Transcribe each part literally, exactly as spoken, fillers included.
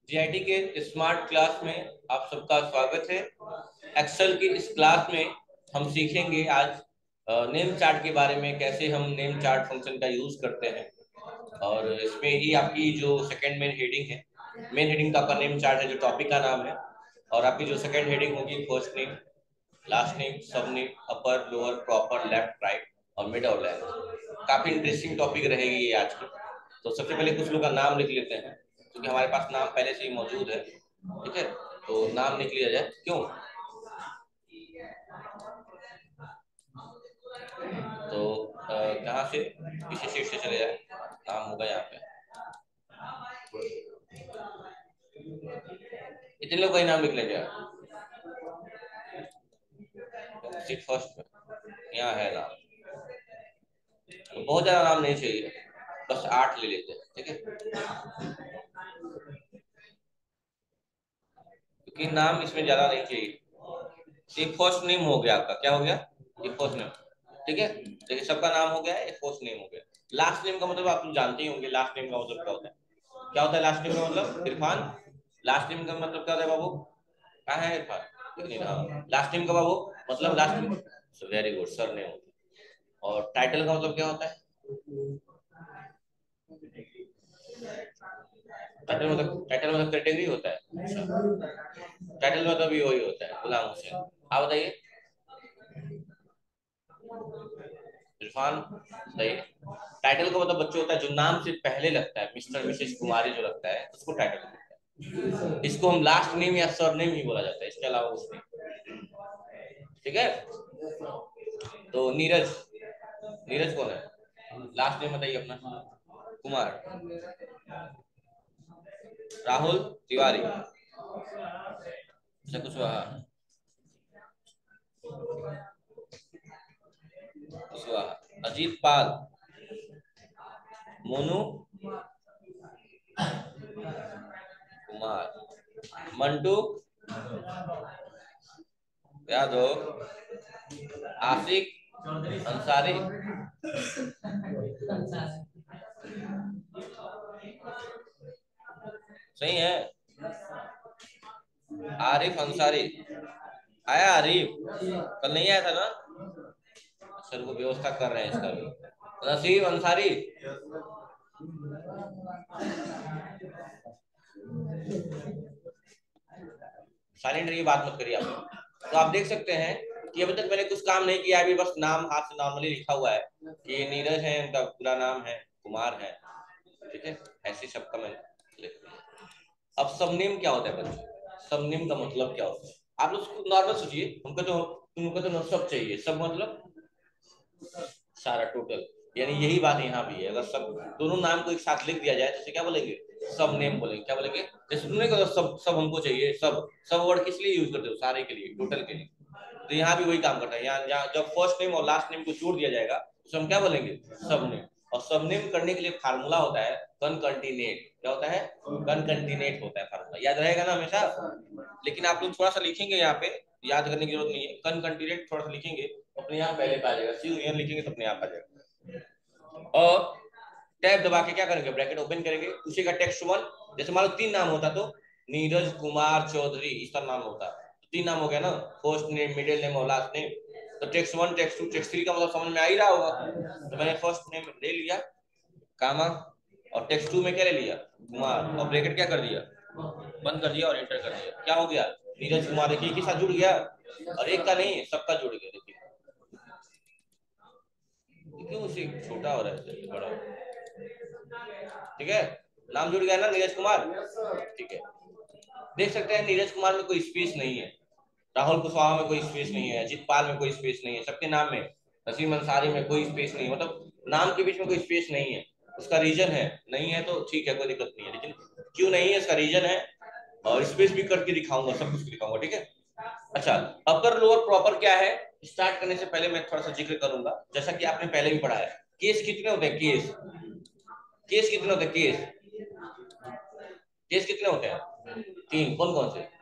GIT के smart class में आप सबका स्वागत है। एक्सेल की इस क्लास में हम सीखेंगे आज नेम चार्ट के बारे में, कैसे हम नेम चार्ट फंक्शन का यूज करते हैं। और इसमें ही आपकी जो सेकंड मेन हेडिंग है, मेन हेडिंग तो आपका नेम चार्ट है जो टॉपिक का नाम है, और आपकी जो सेकंड हेडिंग होगी first name, last name, surname, upper lower proper left right और मिड और लेफ्ट। काफी इंटरेस्टिंग टॉपिक रहेगी ये आज की। तो सबसे पहले कुछ लोग का नाम लिख लेते हैं, क्योंकि हमारे पास नाम पहले से ही मौजूद है। ठीक है, तो नाम लिख लिया जाए। क्यों? तो कहाँ से, किसी सीट से चले जाए, नाम होगा यहाँ पे। इतने लोग का ही नाम लिख लेंगे। सीट फर्स्ट में यहाँ है नाम, तो बहुत ज्यादा नाम नहीं चाहिए, बस आठ ले लेते हैं। ठीक है, क्योंकि नाम इसमें ज्यादा नहीं चाहिए। ये फर्स्ट नेम हो गया आपका, क्या हो गया? ये फर्स्ट नेम। ठीक है, देखिए सबका नाम हो गया है, ये फर्स्ट नेम हो गया। लास्ट नेम का मतलब आप लोग जानते ही होंगे, लास्ट नेम का मतलब क्या होता है? क्या होता है लास्ट नेम का मतलब? इरफान। लास्ट नेम का मतलब क्या होता है बाबू? कहाँ है इरफान? लास्ट नेम का बाबू मतलब last name. Very good, surname. और टाइटल का मतलब क्या होता है? टाइटल मतलब टाइटल मतलब कैटेगरी होता है। अच्छा, टाइटल मतलब भी वही होता है, गुलाम हुसैन। आप बताइए। इरफान, सही। टाइटल का मतलब बच्चे होता है जो नाम से पहले लगता है, मिस्टर मिसेस कुमारी जो लगता है उसको टाइटल लगता है। इसको हम लास्ट नेम या सर नेम ही बोला जाता है, इसके अलावा कुछ नहीं। ठीक है, तो नीरज, नीरज कौन है? लास्ट नेम बताइए अपना। कुमार। राहुल तिवारी। अच्छा, कुछ हुआ? कुछ हुआ? अजीत पाल। मोनू कुमार। मंटू यादव। आशिक अंसारी। सही है। आरिफ अंसारी। आया आरिफ? कल नहीं आया था ना? सर वो व्यवस्था कर रहे हैं इसका भी। नसीब अंसारी। साइलेंट रहिए, बात मत करिए आप। तो आप देख सकते हैं कि अभी तक मैंने कुछ काम नहीं किया, अभी बस नाम हाथ से नॉर्मली लिखा हुआ है कि ये नीरज है, इनका पूरा नाम है, कुमार है। ठीक है, ऐसे सबका मैंने लिख दिया। अब सबनेम क्या होता है बच्चों? सबनेम का मतलब क्या होता है? आप लोग नॉर्मल सोचिए, उनको तो उनको तो सब चाहिए, सब मतलब सारा टोटल। यानी यही बात यहाँ भी है, अगर सब दोनों नाम को एक साथ लिख दिया जाए तो क्या बोलेंगे? सब नेम बोलेंगे। क्या बोलेंगे? जैसे तुमने कहा सब सब हमको चाहिए, सब सब वर्ड किस लिए यूज करते हो? सारे के लिए, टोटल के लिए। तो यहाँ भी वही काम करता है। यहाँ यहाँ जब फर्स्ट नेम और लास्ट नेम को जोड़ दिया जाएगा तो हम क्या बोलेंगे? सब नेम। और सब नेम करने के लिए फार्मूला होता है कनकंटीनेट। क्या होता है? कनकंटीनेट होता है फार्मूला, याद रहेगा ना हमेशा। लेकिन आप लोग थोड़ा सा लिखेंगे यहाँ पे, याद करने की जरूरत नहीं है। कनकंटीनेट थोड़ा सा लिखेंगे अपने यहाँ पहले पे आ जाएगा, सी यूनियन लिखेंगे तो अपने यहाँ आ जाएगा। और टैब दबा के क्या करेंगे? ब्रैकेट ओपन करेंगे, पूछेगा टेक्स्ट वन। जैसे मान लो तीन नाम होता तो नीरज कुमार चौधरी इस तरह नाम होता, तो तीन नाम हो गया ना, फर्स्ट नेम, मिडिल नेम और लास्ट नेम। तो text one, text two, text three का मतलब समझ में आ ही रहा होगा। तो मैंने फर्स्ट नेम ले लिया, कामा, और टेक्स्ट टू में क्या ले लिया? कुमार, और ब्रैकेट क्या कर दिया? बंद कर दिया और एंटर कर दिया। क्या हो गया? नीरज कुमार। देखिए एक ही साथ जुड़ गया, और एक का नहीं, सबका जुड़ गया। देखिए क्यों उसे छोटा हो रहा है, बड़ा। ठीक है, नाम जुड़ गया ना, नीरज कुमार। ठीक है, देख सकते हैं नीरज कुमार में कोई स्पेस नहीं है, राहुल कुशवाहा में कोई स्पेस नहीं है, अजित पाल में कोई स्पेस नहीं है, सबके नाम में। नसीम अंसारी में कोई स्पेस नहीं है, मतलब नाम के बीच में कोई स्पेस नहीं है। उसका रीजन है, नहीं है तो ठीक है, कोई दिक्कत नहीं है, लेकिन क्यों नहीं है इसका रीजन है, और स्पेस भी करके दिखाऊंगा, सब कुछ दिखाऊंगा। ठीक है, अच्छा, अपर लोअर प्रॉपर क्या है? स्टार्ट करने से पहले मैं थोड़ा सा जिक्र करूंगा, जैसा कि आपने पहले भी पढ़ा है। केस कितने होते हैं? केस केस कितने होते हैं? केस केस कितने होते हैं? तीन। कौन कौन से?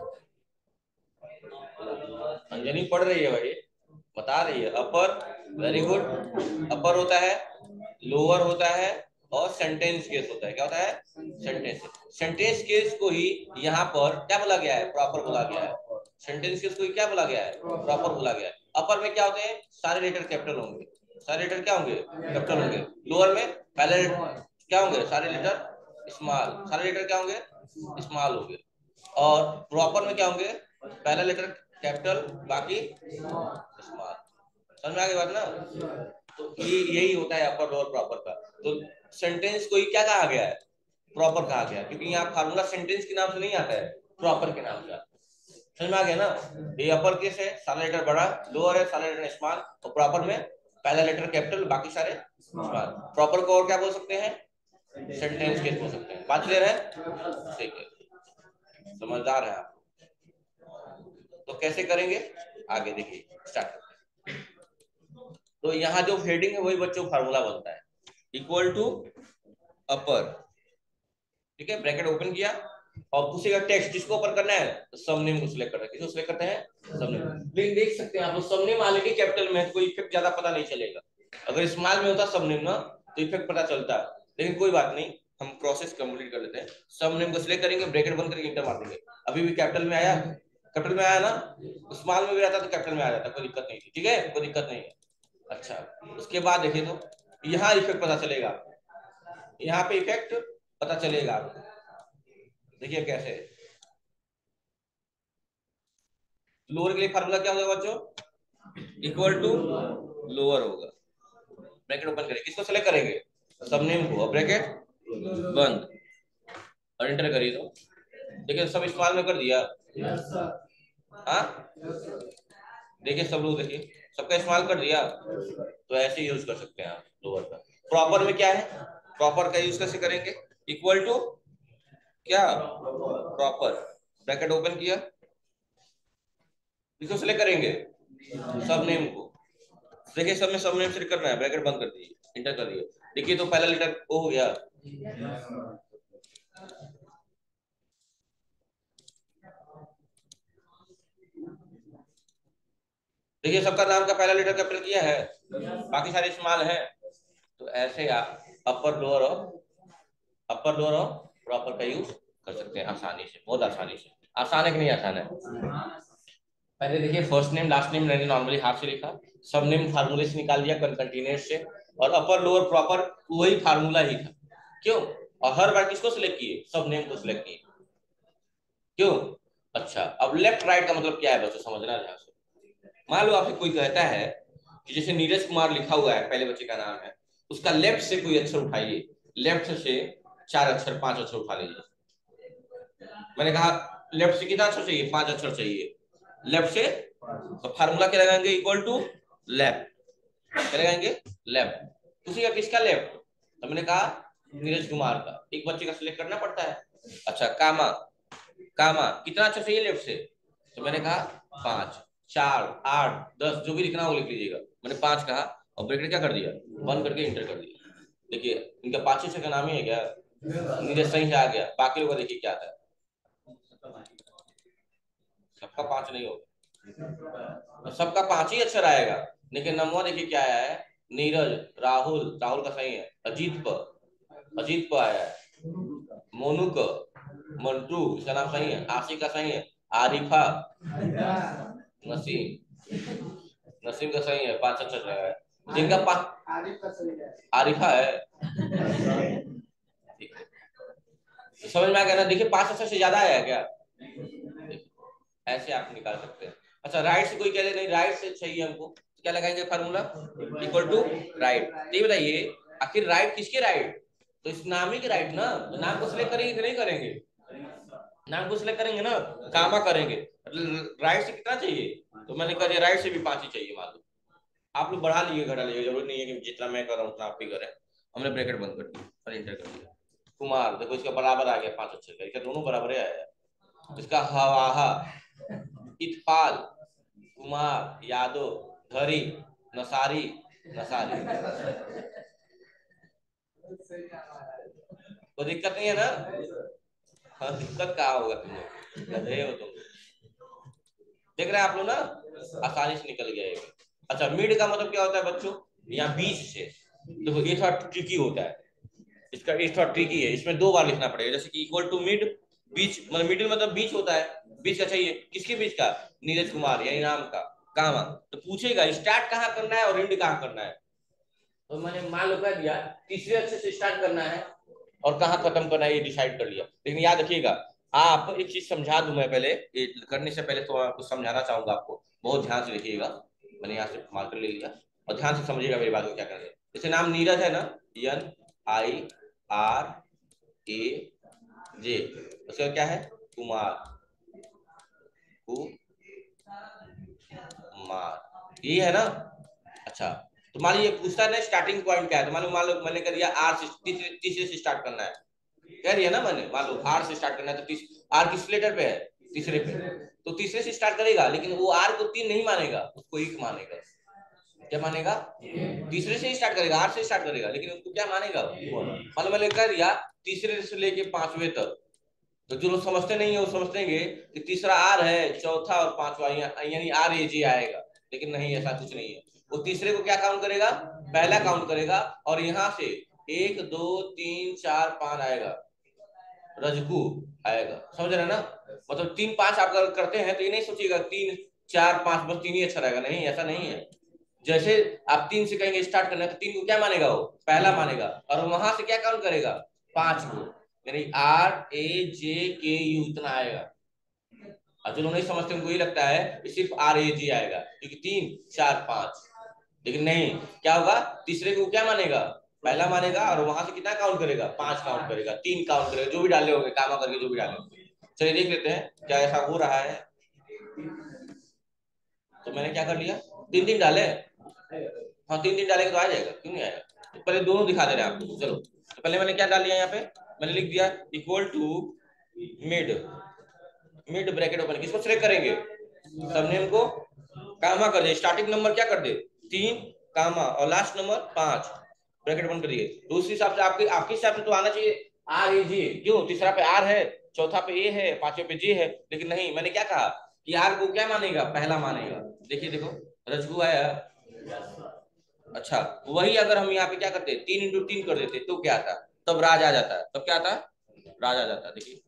अंजलि पढ़ रही है भाई, बता रही है। अपर, वेरी गुड। अपर होता है, लोअर होता है, और सेंटेंस केस होता है। क्या होता है? सेंटेंस। सेंटेंस केस को ही यहाँ पर क्या बोला गया है? प्रॉपर बोला गया है। सेंटेंस केस को ही क्या बोला गया है? प्रॉपर बोला गया है। अपर में क्या होते हैं? सारे लेटर कैपिटल होंगे। सारे लेटर क्या होंगे? कैपिटल होंगे। लोअर में पहले क्या होंगे? सारे लेटर स्मॉल। सारे लेटर क्या होंगे? स्मॉल होंगे। और प्रॉपर में क्या होंगे? पहला लेटर कैपिटल, बाकी स्मॉल। समझ में आ गई बात ना? तो ये यही होता है अपर लोअर प्रॉपर का। तो सेंटेंस को ही क्या कहा गया है? प्रॉपर कहा गया, क्योंकि यहाँ फार्मूला सेंटेंस के नाम से नहीं आता है, प्रॉपर के नाम से आता है। समझ में आ गया ना? ये अपर केस है, सारा लेटर बड़ा, लोअर है सारा लेटर स्मॉल, और प्रॉपर में पहला लेटर कैपिटल, बाकी सारे स्मॉल। प्रॉपर को और क्या बोल सकते हैं? सेंटेंस केस बोल सकते हैं। बात क्लियर है? ठीक है, समझदार है आप। तो कैसे करेंगे आगे देखिए, स्टार्ट। तो यहाँ जो हेडिंग है वही बच्चों फार्मूला बनता है, इक्वल टू अपर। ठीक है, ब्रैकेट ओपन किया और पूछेगा टेक्स्ट किसको ओपन करना है? तो सबनेम को सिलेक्ट करना है। किसको सिलेक्ट करते हैं? सबनेम। लेकिन देख सकते हैं आप लोग, सबनेम हालांकि कैपिटल में है, कोई इफेक्ट ज्यादा पता नहीं चलेगा। अगर स्मॉल में होता सबनेम ना तो इफेक्ट पता चलता, लेकिन कोई बात नहीं, हम प्रोसेस कंप्लीट कर लेते हैं। सबनेम को सिलेक्ट करेंगे, ब्रैकेट बंद करके इंटर मार देंगे। अभी भी कैपिटल में आया, कैपिटल में आया ना, स्मॉल में भी आता तो कैपिटल में आ जाता, कोई दिक्कत नहीं थी। ठीक है, कोई दिक्कत नहीं है। अच्छा, उसके बाद देखिए तो यहाँ इफेक्ट पता चलेगा, यहाँ पे इफेक्ट पता चलेगा आपको। देखिए कैसे। लोअर के लिए फार्मूला क्या होगा बच्चों? इक्वल टू लोअर होगा, ब्रैकेट ओपन करेंगे, किसको सेलेक्ट करेंगे? सबनेम को, और ब्रैकेट बंद और एंटर करिए। तो देखिए सब इस्तेमाल में कर दिया। हाँ, देखिए सब लोग, देखिए सबका इस्तेमाल कर दिया। तो ऐसे यूज कर सकते हैं आप लोअर का। प्रॉपर में क्या है? प्रॉपर का यूज कैसे करेंगे? इक्वल टू क्या? प्रॉपर, ब्रैकेट ओपन किया, किसको सिलेक्ट करेंगे? सब नेम को। देखिए सब में सब नेम सिलेक्ट करना है, ब्रैकेट बंद कर दिए, इंटर कर दिए। देखिए तो पहला लेटर ओ हो गया। देखिए सबका नाम का पहला लेटर कैपिटल किया है, बाकी सारे स्मॉल है। तो ऐसे आप अपर लोअर और अपर लोअर और प्रॉपर का यूज कर सकते हैं आसानी से, बहुत आसानी से। आसान है कि नहीं आसान है? पहले देखिए फर्स्ट नेम लास्ट नेम मैंने नॉर्मली हाथ से लिखा, सब नेम फार्मूले से निकाल दिया कंटीन्यूअस से, और अपर लोअर प्रॉपर वही फार्मूला ही था। क्यों? और हर बार किसको सिलेक्ट किए? सब नेम को सिलेक्ट किए। क्यों? अच्छा, अब लेफ्ट राइट का मतलब क्या है बच्चों, समझना है ध्यान से। मान लो आपसे कोई कहता है कि जैसे नीरज कुमार लिखा हुआ है, पहले बच्चे का नाम है, उसका लेफ्ट से कोई अक्षर उठाइए, लेफ्ट से चार अक्षर पांच अक्षर उठा लीजिए। मैंने कहा लेफ्ट से कितना अक्षर चाहिए? पांच अक्षर चाहिए लेफ्ट से। तो फार्मूला क्या लगाएंगे? Equal to left. क्या लगाएंगे? लेफ्ट। उसी का किसका लेफ्ट? तो मैंने कहा नीरज कुमार का। एक बच्चे का सिलेक्ट करना पड़ता है। अच्छा, कामा, कामा कितना अक्षर चाहिए लेफ्ट से? तो मैंने कहा पांच। चार, आठ, दस, जो भी लिखना हो लिख लीजिएगा। मैंने पांच कहा और ब्रैकेट क्या कर दिया? बंद करके इंटर कर दिया। देखिए इनका पांच छह का नाम ही है क्या? नीरज सही से आ गया। बाकी लोग देखिए क्या था, सबका पांच नहीं होगा, तो सबका पांच ही अक्षर आएगा। लेकिन नंबर देखिए क्या आया है? नीरज, राहुल, राहुल का सही है, अजीत पर, अजीत पर आया है, मोनू का, मंटू इसका नाम सही है, आशिक का सही है, आरिफा, नसीम, नसीम का सही है, पांच अक्षर है। जिनका पांच आरिफा है। ठीक है, तो समझ में आ गया ना? देखिए पांच अक्षर से ज्यादा आया क्या? ऐसे आप निकाल सकते हैं। अच्छा, राइट से कोई कह दे नहीं राइट से चाहिए हमको, तो क्या लगाएंगे फार्मूला? Equal to right. तो ये बताइए आखिर राइट किसके राइट? तो इस नाम ही के राइट ना, तो नाम को सिलेक्ट करेंगे कि नहीं करेंगे? नाम को सिलेक्ट करेंगे ना, कामा करेंगे। राइट से कितना चाहिए? तो मैंने कहा राइट से भी पांच ही चाहिए मान लो। आप लोग बढ़ा लिए घटा लिए, जरूरत नहीं है कि जितना मैं कर रहा हूँ उतना आप भी करें। हमने ब्रैकेट बंद कर दिया और इंटर कर दिया। कुमार, देखो इसका बराबर आ गया पांच अक्षर का, इसका दोनों बराबर आया। इसका हवाहा, इतफाल, कुमार, यादव, धरी, नसारी, नसारी। कोई दिक्कत नहीं है ना? हाँ, दिक्कत कहाँ होगा, तुम लोग गधे हो तुम। देख रहे हैं आप लोग ना, आसानी से निकल गया है। अच्छा, मिड का मतलब क्या होता है बच्चों? यहाँ बीच से। देखो ये थोड़ा ट्रिकी होता है, इसका ये थोड़ा ट्रिकी है, इसमें दो बार लिखना पड़ेगा। जैसे कि इक्वल टू मिड, बीच मतलब मिडिल मतलब बीच होता है, बीच का चाहिए, किसके बीच का, नीरज कुमार यानी नाम का, कामा। तो पूछेगा स्टार्ट कहाँ करना है और एंड कहाँ करना है। तो मैंने मान लो कर दिया तीसरे अक्षर से स्टार्ट करना है और कहाँ खत्म करना है ये डिसाइड कर लिया। लेकिन याद रखिएगा, आप एक चीज समझा दूं मैं पहले, ये करने से पहले तो कुछ समझाना चाहूंगा आपको, बहुत ध्यान से देखिएगा। मैंने यहाँ से मार्कर ले लिया और ध्यान से समझिएगा मेरी बात को क्या करना है। जैसे नाम नीरज है ना, एन आई आर ए जे, उसका क्या है, कुमार, कुमार, ये है ना। अच्छा, तो मान लीजिए पूछता है ना स्टार्टिंग पॉइंट क्या है, तो मान लो मान लो मैंने कर दिया आर से, तीसरे तीसरे से स्टार्ट करना है, कह रही है ना मैंने, मान लो आर से स्टार्ट करना है, तो तीस, आर किस लेटर पे है, तीसरे पे, तो तीसरे से स्टार्ट करेगा, लेकिन वो आर को तीन नहीं मानेगा, उसको एक मानेगा। क्या मानेगा, तीसरे से स्टार्ट करेगा, आर से स्टार्ट करेगा, लेकिन उसको क्या मानेगा, मान लो मैंने कह दिया तीसरे से लेके पांचवे तक, तो जो लोग समझते नहीं है वो समझतेंगे कि तीसरा आर है, चौथा और पांचवा यानी आर ए जी आएगा, लेकिन नहीं, ऐसा कुछ नहीं है। वो तीसरे को क्या काउंट करेगा, पहला काउंट करेगा, और यहाँ से एक दो तीन चार पांच आएगा, रजकू आएगा, समझ रहे ना। मतलब तीन पांच आप अगर करते हैं तो ये नहीं सोचिएगा तीन चार पांच बस तीन ही अच्छा रहेगा, नहीं, ऐसा नहीं है। जैसे आप तीन से कहेंगे स्टार्ट करना है, तो तीन को क्या मानेगा, वो पहला मानेगा, और वहां से क्या काउंट करेगा, पांच को, यानी आर ए जे के यू इतना आएगा। और जो लोग नहीं समझते उनको ये लगता है कि सिर्फ आर ए जी आएगा, क्योंकि तीन चार पांच, लेकिन नहीं, क्या होगा, तीसरे को क्या मानेगा, पहला मानेगा, और वहां से कितना काउंट करेगा, पांच काउंट करेगा, तीन काउंट करेगा, जो भी डाले होंगे कामा करके जो भी डाले होंगे। चलिए देख लेते हैं क्या ऐसा हो रहा है। तो मैंने क्या कर लिया, तीन तीन डाले, हाँ तीन तीन डालेंगे तो आ जाएगा, क्यों नहीं आएगा। तो पहले दोनों दिखा दे रहे हैं आपको, चलो तो पहले मैंने क्या डाल दिया, यहाँ पे मैंने लिख दिया equal to mid, mid bracket open, किसको सिलेक्ट करेंगे, सबनेम को कामा कर दे, स्टार्टिंग नंबर क्या कर दे, तीन कामा, और लास्ट नंबर पांच, ब्रैकेट बंद करिए। तो उस हिसाब से आपके आपके हिसाब से तो आना चाहिए आर ए जी, क्यों, तीसरा पे आर है, चौथा पे ए है, पांचवे पे जे है, लेकिन नहीं, मैंने क्या कहा कि आर को क्या मानेगा, पहला मानेगा। देखिए देखो, रजगू आया। अच्छा, वही अगर हम यहाँ पे क्या करते, तीन इंटू तीन कर देते तो क्या आता, तब राज आ जाता, तब क्या आता, राज आ जाता। देखिए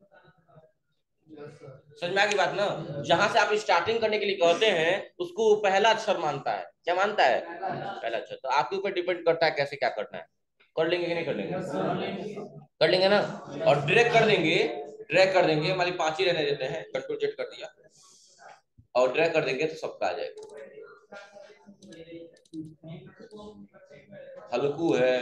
समझ में आ गई बात ना। जहां से आप स्टार्टिंग करने के लिए कहते हैं उसको पहला अक्षर मानता है, क्या मानता है, पहला अक्षर। तो आपके ऊपर डिपेंड करता है कैसे क्या करना है, कर लेंगे कि नहीं कर लेंगे, कर लेंगे ना। और ड्रैग कर देंगे, ड्रैग कर देंगे, हमारी पांच ही रहने देते हैं, कंट्रोल जेड कर दिया, और ड्रैग कर देंगे तो सबका आ जाएगा। हल्कू है,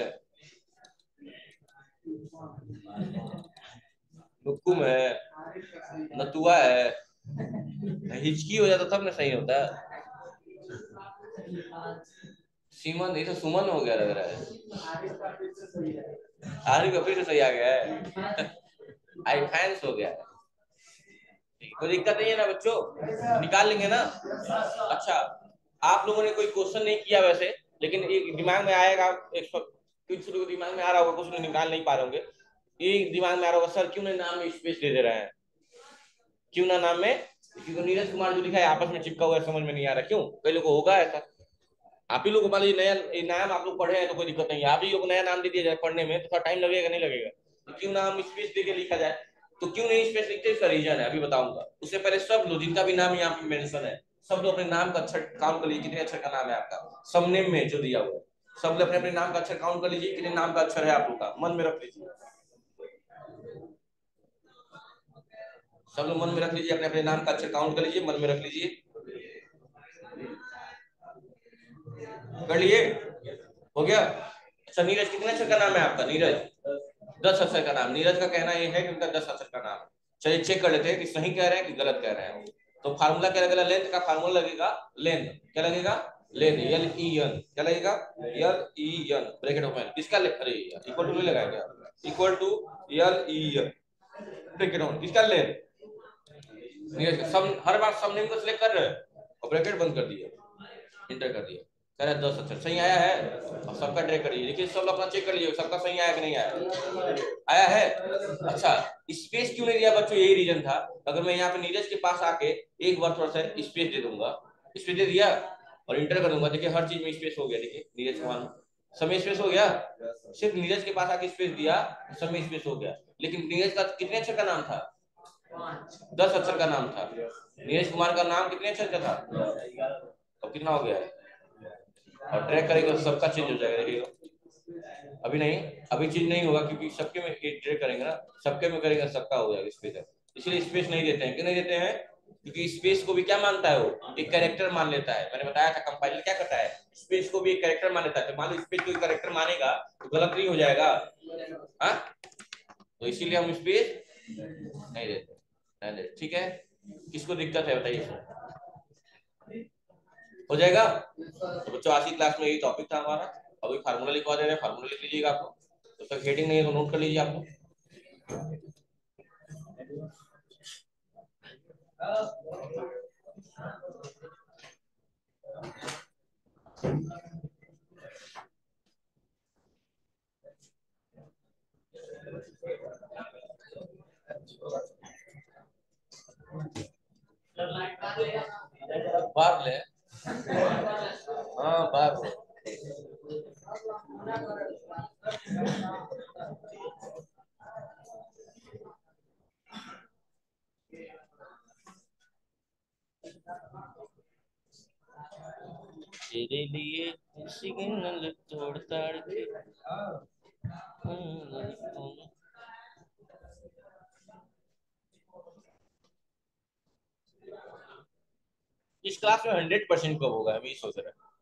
हुकुम है, नतुआ है, हिचकी हो जाता तब ना सही होता है। सीमन, ये तो सुमन हो गया लग रहा है, आरिफ का फिर से सही आ गया है, आई फैंस हो गया है। कोई दिक्कत नहीं है ना बच्चों, निकाल लेंगे ना। अच्छा, आप लोगों ने कोई क्वेश्चन नहीं किया वैसे, लेकिन एक दिमाग में आएगा, एक कुछ शुरू दिमाग में आ रहा होगा, कुछ निकाल नहीं पा रहे होंगे, ये दिमाग में आ रहा होगा, सर क्यों ना नाम में स्पेस दे दे रहे हैं, क्यों ना नाम में, क्योंकि नीरज कुमार जो लिखा है आपस में चिपका हुआ है, समझ में नहीं आ रहा, क्यों, कई लोगों को होगा ऐसा। आप ही लोग को मान लीजिए नया नाम आप लोग पढ़े हैं तो कोई दिक्कत नहीं है, आप ही लोग नया नाम दे दिया जाए पढ़ने में तो थोड़ा टाइम लगेगा नहीं लगेगा, तो क्यों नाम स्पेस देके लिखा जाए, तो क्यों नहीं स्पेस लिखते, इसका रीजन है अभी बताऊंगा। उससे पहले सब लोग जिनका भी नाम यहाँ पे मेंशन है, सब लोग अपने नाम का अक्षर काउंट कर लीजिए, कितने अक्षर का नाम है आपका, सबनेम में जो दिया हुआ है, सब लोग अपने अपने नाम का अक्षर काउंट कर लीजिए, कितने नाम का अक्षर है आप लोग का, मन में रख लीजिए, सब लोग मन में रख लीजिए, अपने अपने नाम का अक्षर काउंट कर लीजिए, मन में रख लीजिए, कर लिए, हो गया। अच्छा, नीरज कितने अक्षर का नाम है आपका, नीरज दस अक्षर का नाम, नीरज का कहना यह है कि उनका दस अक्षर का नाम है। चलिए चेक कर लेते हैं कि सही कह रहे हैं कि गलत कह रहे हैं। तो फार्मूला क्या लगेगा, लेंथ का फार्मूला लगेगा, लेंथ क्या लगेगा, लेंथ, एल ई एन, क्या लगेगा, L E N, bracket open, किसका, अरे इक्वल टू नहीं लगाया क्या, equal to L E N, bracket open, किसका, लेंथ, नीरज का। सब हर बार सब नेम को सिलेक्ट कर रहे हैं और ब्रैकेट बंद कर दिया, इंटर कर दिया, कह रहा है दस अक्षर सही आया है, और सबका ट्रैक करिए, देखिए सब अपना चेक कर लीजिए सबका सही आया कि नहीं आया, आया है। अच्छा, स्पेस क्यों नहीं दिया बच्चों, यही रीजन था। अगर मैं यहाँ पे नीरज के पास आके एक बार थोड़ा सा स्पेस दे दूंगा, स्पेस दे दिया और इंटर कर दूंगा, देखिए हर चीज में स्पेस हो गया, देखिए नीरज कुमार, समय स्पेस हो गया। सिर्फ नीरज के पास आके स्पेस दिया, समय स्पेस हो गया। लेकिन नीरज का कितने अक्षर का नाम था? दस अक्षर का नाम था। नीरज कुमार का नाम कितने अक्षर का था? अब कितना हो गया है? और ट्रैक करेंगे तो सबका चेंज हो जाएगा, देखिएगा। अभी नहीं, अभी चेंज नहीं होगा, क्योंकि सबके में ट्रैक करेंगे ना, सबके में करेंगे सबका हो जाएगा स्पेस। इसलिए स्पेस नहीं देते हैं। क्यों नहीं देते हैं? क्योंकि स्पेस को भी क्या मानता है वो? एक कैरेक्टर मान लेता है। मैंने बताया था कंपाइलर क्या करता है, स्पेस को भी एक कैरेक्टर मान लेता है। तो मान लो स्पेस को एक कैरेक्टर मानेगा तो गलत नहीं हो जाएगा। हाँ, तो इसीलिए हम स्पेस नहीं देते, नहीं देते। ठीक है, किसको दिक्कत है बताइए? हो जाएगा। तो बच्चों आज की क्लास में यही टॉपिक था हमारा। अभी फार्मूला लिखवा दे रहे हैं, फार्मूला लिख लीजिएगा आपको। तो तक हेडिंग नहीं है तो नोट कर लीजिए आप लोग। बाहर ले, हाँ बाहर ले। तेरे लिए सिग्नल तोड़ ताड़ के। इस क्लास में हंड्रेड परसेंट कब होगा, हम ये सोच रहे हैं।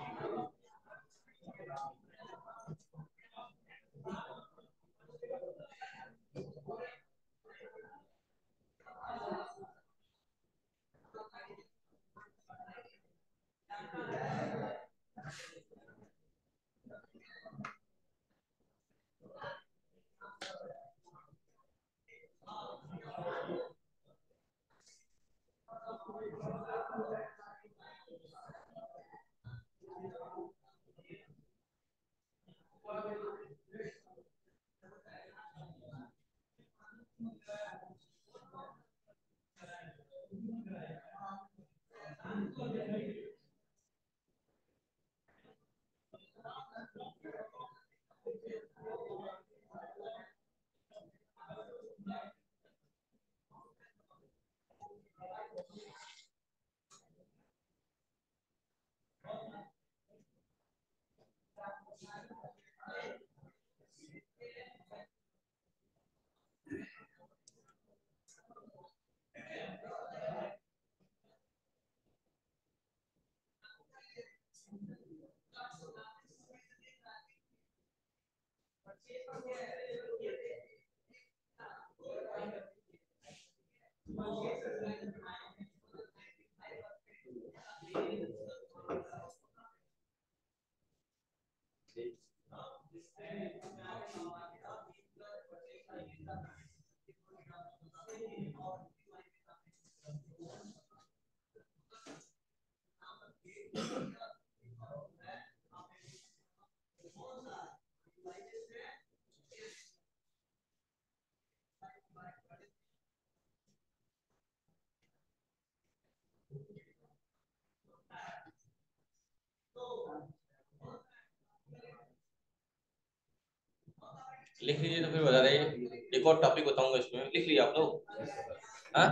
लिख लीजिए तो फिर बता रही। एक और टॉपिक बताऊंगा इसमें, लिख लिया आप लोग? हाँ,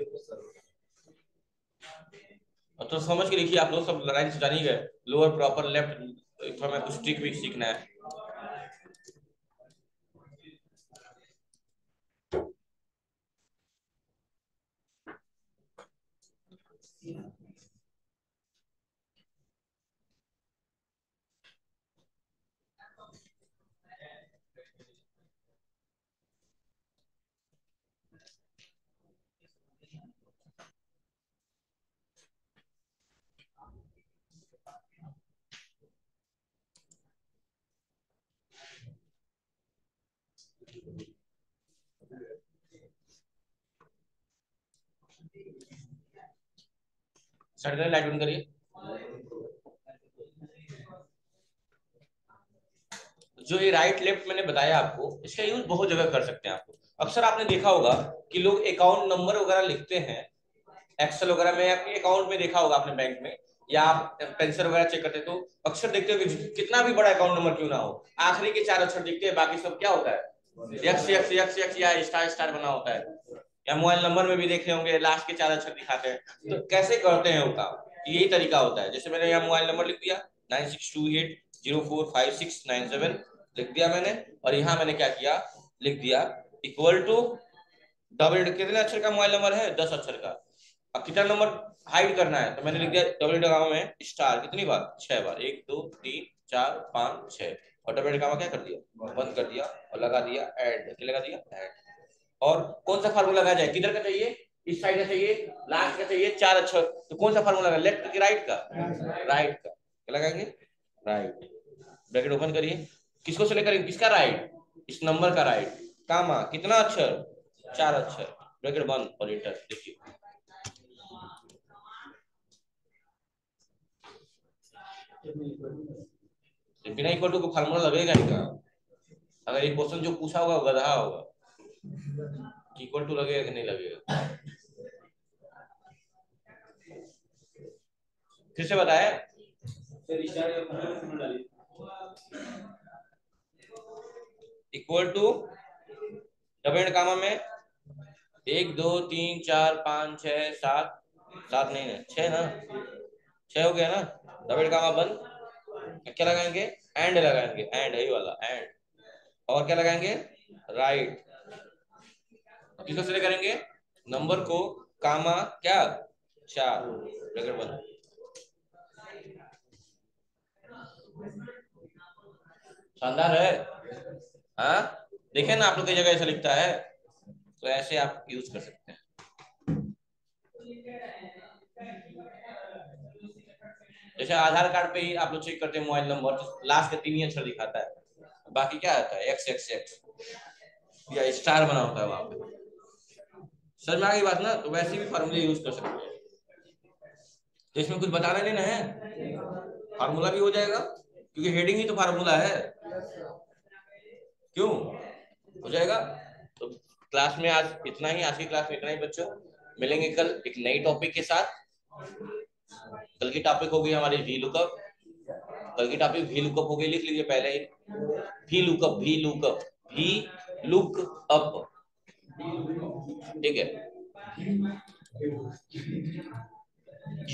और तो समझ के लिखिए आप लोग, सब लाइन से जानी गए। लोअर प्रॉपर लेफ्ट, थोड़ा कुछ ट्रिक भी सीखना है। सेट करें, लाइट बंद करिए। जो ये राइट लेफ्ट मैंने बताया आपको, इसका यूज बहुत जगह कर सकते हैं आपको। अक्सर आपने देखा होगा कि लोग अकाउंट नंबर वगैरह लिखते हैं एक्सेल वगैरह में, आपके अकाउंट में देखा होगा आपने बैंक में, या आप पेंशन वगैरह चेक करते हैं तो अक्सर देखते हो कि कितना भी बड़ा अकाउंट नंबर क्यों ना हो, आखिरी के चार अक्षर दिखते हैं, बाकी सब क्या होता है यक्स यक्स यक्स यक्स या स्टार स्टार बना होता है। या मोबाइल नंबर में भी देखे होंगे लास्ट के चार अक्षर दिखाते हैं। तो कैसे करते हैं वो काम, यही तरीका होता है। जैसे मैंने यहाँ मोबाइल नंबर लिख दिया nine six two eight zero four five six nine seven लिख दिया मैंने, और यहाँ मैंने क्या किया, लिख दिया इक्वल टू डबल, कितने अक्षर का मोबाइल नंबर है, दस अक्षर का। अब कितना नंबर हाइड करना है तो मैंने लिख दिया डबल डगामा में स्टार कितनी बार, छह बार, एक दो तीन चार पांच छह, और डबल डगामा क्या कर दिया, बंद कर दिया और लगा दिया ऐड, क्या लगा दिया ऐड। और कौन सा फार्मूला लगाया जाए, किधर का चाहिए, इस साइड का चाहिए, लास्ट का चाहिए, चार अक्षर, तो कौन सा फार्मूला लगा, लेफ्ट की राइट का, राइट का, क्या लगाएंगे, राइट। ब्रैकेट ओपन करिए, किसको सिलेक्ट करेंगे, किसका राइट, इस नंबर का राइट, कामा कितना अक्षर, चार अक्षर, ब्रैकेट बंद और इंटर। देखिए बिना इक्वल टू को फार्मूला लगेगा ही कहाँ, अगर ये क्वेश्चन जो पूछा होगा वो गधा होगा, इक्वल टू लगेगा कि नहीं लगेगा। फिर से बताए, इक्वल टू डबल कामा में एक दो तीन चार पाँच छह सात, सात नहीं है छह ना, छह हो गया ना, डबल कामा बंद, क्या लगाएंगे, एंड लगाएंगे, एंड यही वाला एंड, और क्या लगाएंगे, राइट। किसको सिलेक्ट करेंगे, नंबर को, कामा क्या, चार, ब्रैकेट बंद। शानदार है, हाँ देखे ना आप लोग की जगह ऐसा लिखता है, तो ऐसे आप यूज कर सकते हैं। जैसे आधार कार्ड पे ही आप लोग चेक करते हैं मोबाइल नंबर, तो लास्ट के तीन ही अक्षर दिखाता है, बाकी क्या आता है एक्स एक्स एक्स या स्टार बना होता है वहां पे। समझ में आ गई बात ना, तो वैसे भी फार्मूले यूज कर सकते हैं। तो इसमें कुछ बताना नहीं ना है, फार्मूला भी हो जाएगा क्योंकि हेडिंग ही तो फार्मूला है, क्यों हो जाएगा। तो क्लास में आज इतना ही, आज की क्लास में इतना ही बच्चों, मिलेंगे कल एक नई टॉपिक के साथ। कल की टॉपिक होगी हमारी वी लुकअप, कल की टॉपिक वी लुकअप होगी, लिख लीजिए पहले ही, we look up we look up we look up, ठीक है।